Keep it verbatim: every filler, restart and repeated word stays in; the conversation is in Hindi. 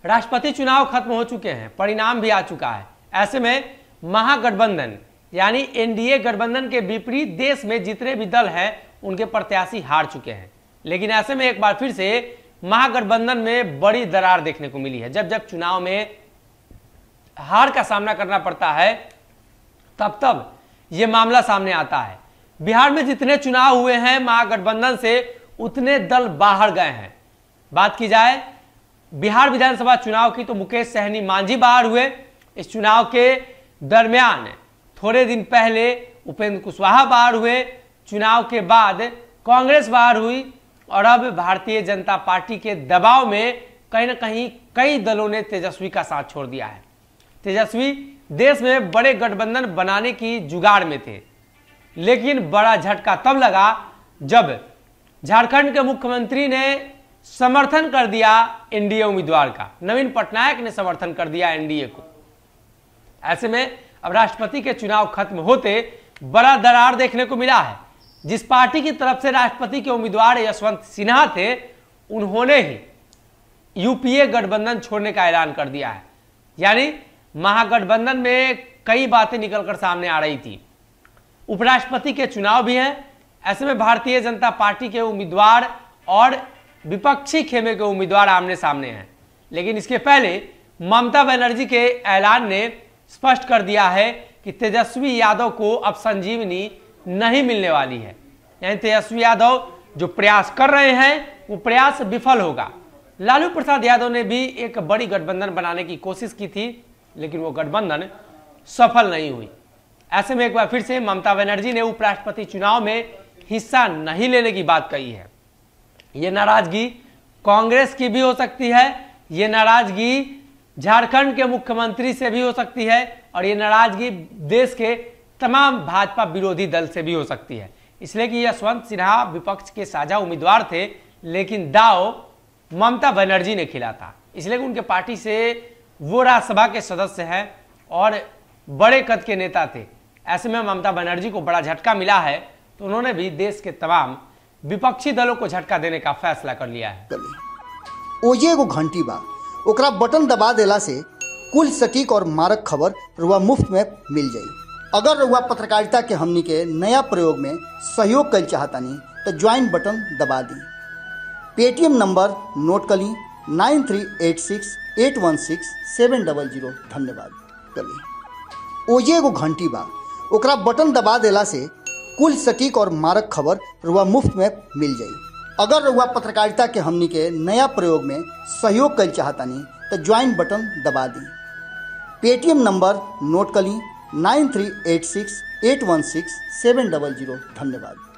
राष्ट्रपति चुनाव खत्म हो चुके हैं, परिणाम भी आ चुका है। ऐसे में महागठबंधन यानी एनडीए गठबंधन के विपरीत देश में जितने भी दल हैं उनके प्रत्याशी हार चुके हैं। लेकिन ऐसे में एक बार फिर से महागठबंधन में बड़ी दरार देखने को मिली है। जब जब चुनाव में हार का सामना करना पड़ता है तब तब यह मामला सामने आता है। बिहार में जितने चुनाव हुए हैं महागठबंधन से उतने दल बाहर गए हैं। बात की जाए बिहार विधानसभा चुनाव की तो मुकेश सहनी मांझी बाहर हुए। इस चुनाव के दरमियान थोड़े दिन पहले उपेंद्र कुशवाहा बाहर हुए। चुनाव के बाद कांग्रेस बाहर हुई और अब भारतीय जनता पार्टी के दबाव में कहीं ना कहीं कई दलों ने तेजस्वी का साथ छोड़ दिया है। तेजस्वी देश में बड़े गठबंधन बनाने की जुगाड़ में थे, लेकिन बड़ा झटका तब लगा जब झारखंड के मुख्यमंत्री ने समर्थन कर दिया एनडीए उम्मीदवार का। नवीन पटनायक ने समर्थन कर दिया एनडीए को। ऐसे में अब राष्ट्रपति के चुनाव खत्म होते बड़ा दरार देखने को मिला है। जिस पार्टी की तरफ से राष्ट्रपति के उम्मीदवार यशवंत सिन्हा थे, उन्होंने ही यूपीए गठबंधन छोड़ने का ऐलान कर दिया है। यानी महागठबंधन में कई बातें निकलकर सामने आ रही थी। उपराष्ट्रपति के चुनाव भी हैं। ऐसे में भारतीय जनता पार्टी के उम्मीदवार और विपक्षी खेमे के उम्मीदवार आमने सामने हैं। लेकिन इसके पहले ममता बनर्जी के ऐलान ने स्पष्ट कर दिया है कि तेजस्वी यादव को अब संजीवनी नहीं मिलने वाली है। यानी तेजस्वी यादव जो प्रयास कर रहे हैं वो प्रयास विफल होगा। लालू प्रसाद यादव ने भी एक बड़ी गठबंधन बनाने की कोशिश की थी, लेकिन वो गठबंधन सफल नहीं हुई। ऐसे में एक बार फिर से ममता बनर्जी ने उपराष्ट्रपति चुनाव में हिस्सा नहीं लेने की बात कही है। ये नाराजगी कांग्रेस की भी हो सकती है, ये नाराजगी झारखंड के मुख्यमंत्री से भी हो सकती है और ये नाराजगी देश के तमाम भाजपा विरोधी दल से भी हो सकती है। इसलिए कि यशवंत सिन्हा विपक्ष के साझा उम्मीदवार थे, लेकिन दाव ममता बनर्जी ने खिला था। इसलिए कि उनके पार्टी से वो राज्यसभा के सदस्य हैं और बड़े कद के नेता थे। ऐसे में ममता बनर्जी को बड़ा झटका मिला है, तो उन्होंने भी देश के तमाम विपक्षी दलों को झटका देने का फैसला कर लिया है। ओजे एगो घंटी बा, ओकरा बटन दबा देला से कुल सटीक और मारक खबर रुआ मुफ्त में मिल जाई। अगर रुआ पत्रकारिता के हमनी के नया प्रयोग में सहयोग कर चाहतानी तो ज्वाइन बटन दबा दी। पेटीएम नंबर नोट कर ली nine three eight six eight one six seven double zero. धन्यवाद। कली ओजे एगो घंटी बा, ओकरा बटन दबा देला से कुल सटीक और मारक खबर रुआ मुफ्त में मिल जाई। अगर रुआ पत्रकारिता के हमनी के नया प्रयोग में सहयोग कर चाहतानी तो ज्वाइन बटन दबा दी। पेटीएम नंबर नोट कर ली nine three eight six eight one six seven double zero. धन्यवाद।